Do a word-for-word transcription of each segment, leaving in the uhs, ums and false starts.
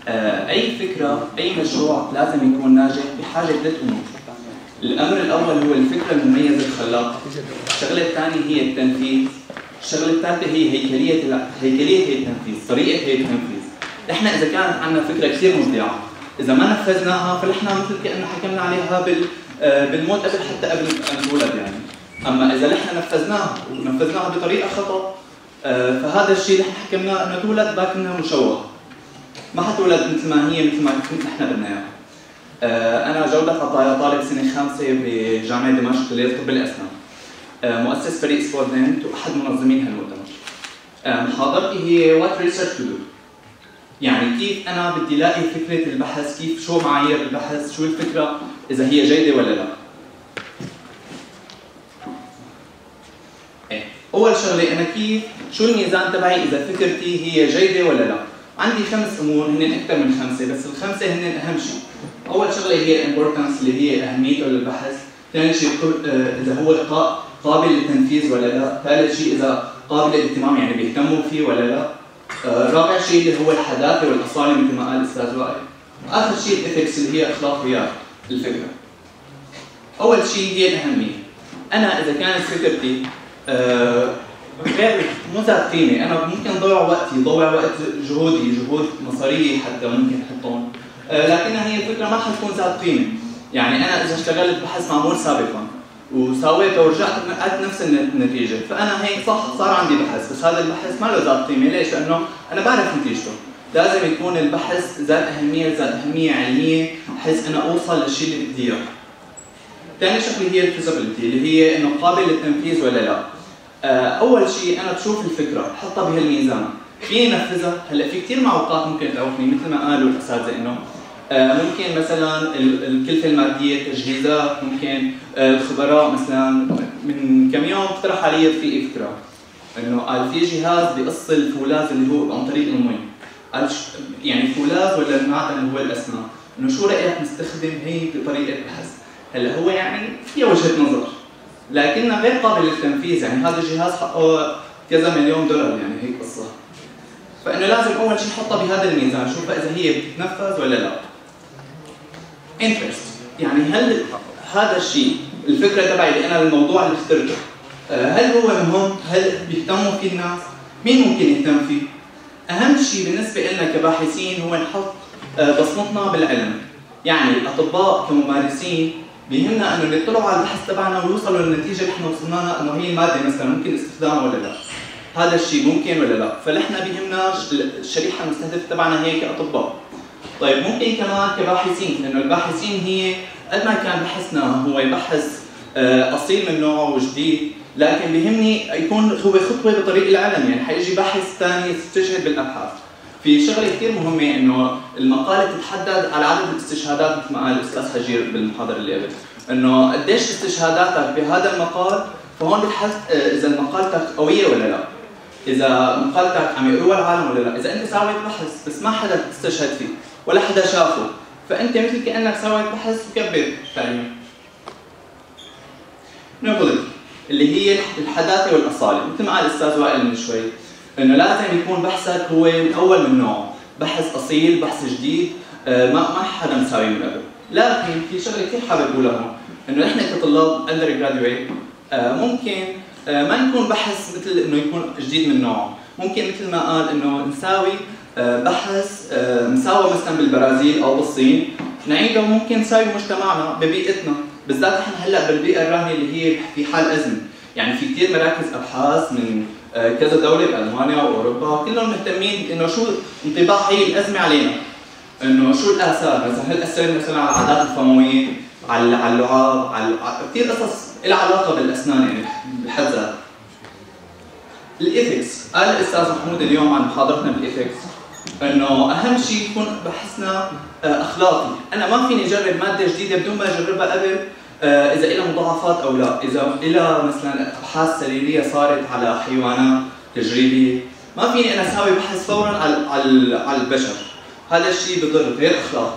آه اي فكره، اي مشروع لازم يكون ناجح بحاجه ثلاث امور. الامر الاول هو الفكره المميزه الخلاقه. الشغله الثانيه هي التنفيذ. الشغله الثالثه هي هيكليه هيكليه هي التنفيذ، طريقه هي التنفيذ. احنا اذا كانت عندنا فكره كثير مبدعه، اذا ما نفذناها فنحن مثل كأنه حكمنا عليها بال بالموت قبل حتى قبل ان نولد يعني. اما اذا نحن نفذناها ونفذناها بطريقه خطا، فهذا الشيء نحن حكمناه انه تولد لكنها مشوهه. ما حتولد مثل ما هي، مثل ما نحن بدنا اياها. انا جودة عطايا، طالب سنه خامسه بجامعه دمشق كليه طب الاسنان. مؤسس فريق سبورتنت واحد منظمين هالمؤتمر. محاضرتي هي وات ريسيرش تو دو. يعني كيف انا بدي الاقي فكره البحث، كيف شو معايير البحث، شو الفكره، اذا هي جيده ولا لا. اول شغله انا كيف شو الميزان تبعي اذا فكرتي هي جيده ولا لا. عندي خمس امور، هن اكثر من خمسه بس الخمسه هن اهم شيء. اول شغله هي الامبورتنس اللي هي اهميته للبحث، ثاني شيء اذا هو قابل للتنفيذ ولا لا، ثالث شيء اذا قابل للاهتمام يعني بيهتموا فيه ولا لا، رابع شيء اللي هو الحداثه والاصاله مثل ما قال الاستاذ وائل، واخر شيء الاثكس اللي هي اخلاقيات الفكره. اول شيء هي الاهميه. انا اذا كانت فكرتي أه غير مو ذات قيمه، انا ممكن ضيع وقتي، ضيع وقت جهودي، جهود مصاريه حتى ممكن احطهم، أه لكنها هي الفكره ما حتكون ذات قيمه. يعني انا اذا اشتغلت بحث معمول سابقا وسويته ورجعت نقلت نفس النتيجه، فانا هيك صح صار عندي بحث، بس هذا البحث ما له ذات قيمه، ليش؟ لانه انا بعرف نتيجته. لازم يكون البحث ذات اهميه، ذات اهميه علميه، بحيث انا اوصل للشيء اللي بدي اياه. ثاني شغله هي الفيزابيلتي اللي هي انه قابل للتنفيذ ولا لا. اول شيء انا بشوف الفكره بحطها بهالميزان، فيني انفذها؟ هلا في كثير معوقات ممكن تعوقني مثل ما قالوا الاساتذه، انه ممكن مثلا الكلفه الماديه، التجهيزات، ممكن الخبراء. مثلا من كم يوم اقترح علي رفيقي فكره انه قال في جهاز بيقص الفولاذ اللي هو عن طريق المي. قال يعني الفولاذ ولا المعدن اللي هو الاسنان، انه شو رايك نستخدم هي بطريقه بحث؟ هلا هو يعني فيها وجهه نظر لكنها غير قابل للتنفيذ، يعني هذا الجهاز حقه كذا مليون دولار، يعني هيك قصه. فانه لازم اول شيء حطها بهذا الميزان، شوفها اذا هي بتتنفذ ولا لا. انترست، يعني هل هذا الشيء الفكره تبعي اللي انا الموضوع اللي اخترته هل هو مهم؟ هل بيهتموا فيه الناس؟ مين ممكن يهتم فيه؟ اهم شيء بالنسبه لنا كباحثين هو نحط بصمتنا بالعلم. يعني الاطباء كممارسين بيهمنا انه يطلعوا على البحث تبعنا ويوصلوا للنتيجه اللي احنا وصلنا لها، انه هي الماده مثلا ممكن استخدامها ولا لا. هذا الشيء ممكن ولا لا؟ فنحن بيهمنا الشريحه المستهدفه تبعنا هي كاطباء. طيب ممكن كمان كباحثين، لانه الباحثين هي قد ما كان بحثنا هو بحث اصيل من نوعه وجديد، لكن بيهمني يكون هو خطوه بطريق العلم، يعني حيجي باحث ثاني يستشهد بالابحاث. في شغله كثير مهمه انه المقاله تتحدد على عدد الاستشهادات مثل ما قال الاستاذ حجير بالمحاضره اللي قبل، انه قديش استشهاداتك بهذا المقال، فهون بتحس اذا مقالتك قويه ولا لا. اذا مقالتك عم يقروها العالم ولا لا، اذا انت سويت بحث بس ما حدا استشهد فيه ولا حدا شافه، فانت مثل كانك سويت بحث وكبر تقريبا. نوبلتي اللي هي الحداثه والاصاله، مثل ما قال الاستاذ وائل من شوي، انه لازم يكون بحثك هو الاول من نوعه، بحث اصيل، بحث جديد، ما ما حدا مساوي من قبل. لكن في شغله كثير حابب اقولها هون، انه نحن كطلاب اندر جراديويت ممكن ما نكون بحث مثل انه يكون جديد من نوعه، ممكن مثل ما قال انه نساوي بحث مساوى مثلا بالبرازيل او بالصين، نعيده ممكن نساوي مجتمعنا ببيئتنا، بالذات احنا هلا بالبيئه الراهنه اللي هي في حال ازمه، يعني في كثير مراكز ابحاث من كذا دوله بالمانيا واوروبا كلهم مهتمين انه شو انطباع هي الازمه علينا، انه شو الاثار، مثلا هل اثرت مثلا على العادات الفمويه، على على اللعاب، على كثير قصص لها علاقه بالاسنان يعني بحد ذاتها. الايثكس، قال الاستاذ محمود اليوم عن محاضرتنا بالايثكس انه اهم شيء يكون بحثنا اخلاقي، انا ما فيني اجرب ماده جديده بدون ما اجربها قبل اذا لها مضاعفات او لا، اذا لها مثلا ابحاث سريريه صارت على حيوانات تجريبيه، ما فيني انا اسوي بحث فورا على على على البشر، هذا الشيء بضر غير اخلاقي.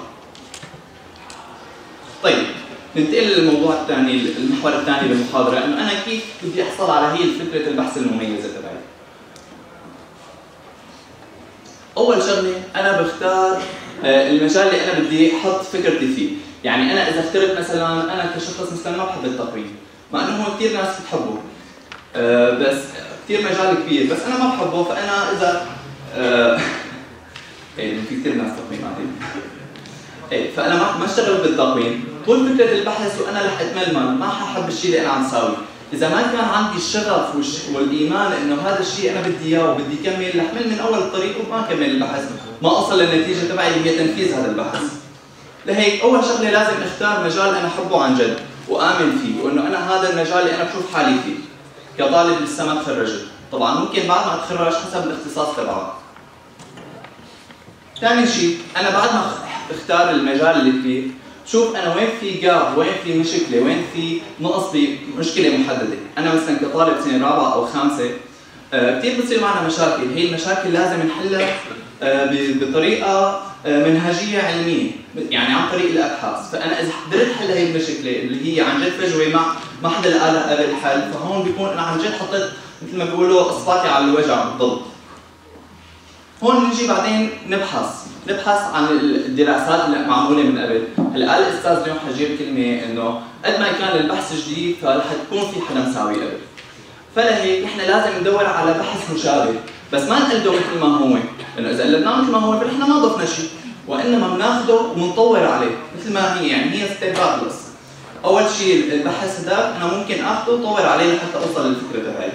طيب ننتقل للموضوع الثاني، المحور الثاني بالمحاضره، انه انا كيف بدي احصل على هي فكره البحث المميزه تبعي. اول شغله انا بختار المجال اللي انا بدي احط فكرتي فيه. يعني انا اذا اخترت مثلا، انا كشخص مثلا ما بحب التقويم، مع انه هو كثير ناس بتحبه، بس كثير مجال كبير، بس انا ما بحبه. فانا اذا ايه في كثير ناس تقويم عادي، ايه فانا ما ما اشتغل بالتقويم. طول فكره البحث وانا رح اتململ، ما ححب الشيء اللي انا عم ساويه. اذا ما كان عندي الشغف والايمان انه هذا الشيء انا بدي اياه وبدي كمل، رح من من اول الطريق وما كمل البحث، ما اوصل للنتيجه تبعي اللي هي تنفيذ هذا البحث. لهيك اول شغله لازم اختار مجال انا احبه عن جد وامن فيه، وانه انا هذا المجال اللي انا بشوف حالي فيه كطالب لسه ما تخرجت. طبعا ممكن بعد ما اتخرج حسب الاختصاص تبعه. ثاني شيء، انا بعد ما اختار المجال اللي فيه، شوف انا وين في جاب، وين في مشكله، وين في نقص بمشكله محدده. انا مثلا كطالب سنه رابعه او خامسه آه كثير بتصير معنا مشاكل، هي المشاكل لازم نحلها آه بطريقه آه منهجيه علميه، يعني عن طريق الابحاث. فانا اذا قدرت حل هي المشكله اللي هي عن جد فجوه ما ما حدا لقى لها قبل حل، فهون بيكون انا عن جد حطيت مثل ما بيقولوا اصبعي على الوجع بالضبط. هون نجي بعدين نبحث نبحث عن الدراسات اللي معموله من قبل. هلا قال الاستاذ اليوم حجيب كلمه انه قد ما كان البحث جديد فرح تكون في حدا مساوي قبل. فلهيك نحن لازم ندور على بحث مشابه، بس ما نقلده مثل ما هو، لانه اذا قلدناه مثل ما هو فنحن ما ضفنا شيء، وانما بناخذه وبنطور عليه مثل ما هي، يعني هي ستيب بس. اول شيء البحث هذا انا ممكن اخذه وطور عليه لحتى اوصل للفكره تبعي.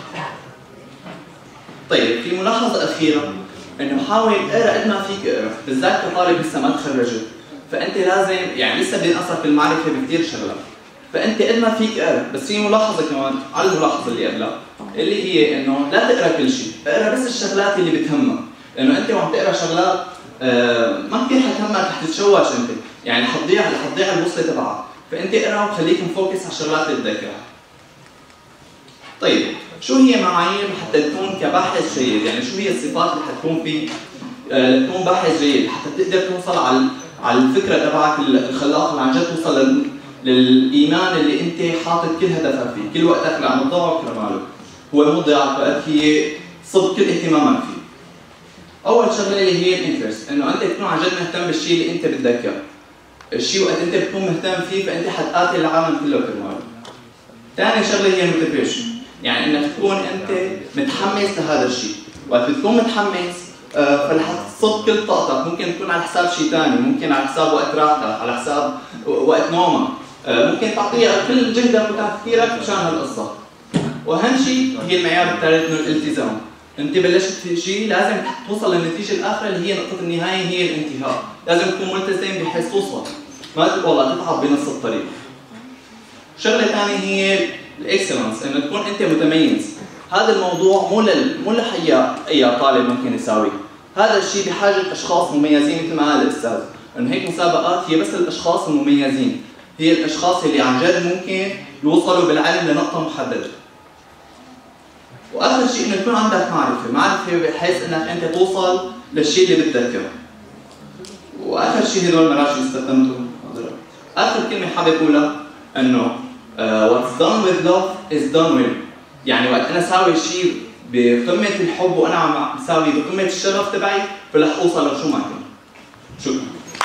طيب في ملاحظه اخيره، انه حاول اقرا قد ما فيك اقرا، بالذات كطالب لسه ما تخرجت، فانت لازم يعني لسه بينقصك في المعرفه بكثير شغلات، فانت قد ما فيك اقرا. بس في ملاحظه كمان على الملاحظه اللي قبلها، اللي هي انه لا تقرا كل شيء، اقرا بس الشغلات اللي بتهمك، لانه انت وعم تقرا شغلات آه ما كثير حتهمك، رح تتشوش انت، يعني حتضيع حتضيع البوصله تبعك، فانت اقرا وخليك مفوكس على الشغلات اللي تذاكرها. طيب شو هي معايير حتى تكون كباحث جيد؟ يعني شو هي الصفات اللي حتكون فيه آه تكون باحث جيد حتى تقدر توصل على على الفكره تبعك الخلاقه اللي عن جد توصل للايمان اللي انت حاطط كل هدفك فيه، كل وقتك اللي عم تضيعه كرماله. هو مو ضياع وقت، هي صب كل اهتمامك فيه. اول شغله اللي هي الانترست، انه انت تكون عن جد مهتم بالشيء اللي انت بدك اياه. الشيء وقت انت بتكون مهتم فيه فانت حتقاتل العالم كله كرماله. ثاني شغله هي الموتيفيشن، يعني انك تكون انت متحمس لهذا الشيء. وقت بتكون متحمس آه فرح تصب كل طاقتك، ممكن تكون على حساب شيء ثاني، ممكن على حساب وقت راحتك، على حساب وقت نومك، آه ممكن تعطيها كل جهدك وتفكيرك مشان هالقصه. واهم شيء هي المعيار الثالث انه الالتزام. انت بلشت في شيء لازم توصل للنتيجه الاخيره اللي هي نقطه النهايه، هي الانتهاء، لازم تكون ملتزم بحيث توصل، ما والله تتعب بنص الطريق. شغله ثانيه هي الاكسلنس، انه تكون انت متميز. هذا الموضوع مو لل مو لحيا اي طالب ممكن يساويه، هذا الشيء بحاجه اشخاص مميزين مثل ما قال الاستاذ، انه هيك مسابقات هي بس الاشخاص المميزين، هي الاشخاص اللي عن جد ممكن يوصلوا بالعلم لنقطه محدده. واخر شيء انه يكون عندك معرفه، معرفه بحيث انك انت توصل للشيء اللي بدك اياه. واخر شيء هدول المراجع اللي استخدمتهم. اخر كلمه حابب اقولها انه uh, what's done with love is done with. يعني وقت انا ساوي شيء بقمه الحب وانا عم ساوي بقمه الشغف تبعي، فرح اوصل لشو ما كان. شكرا.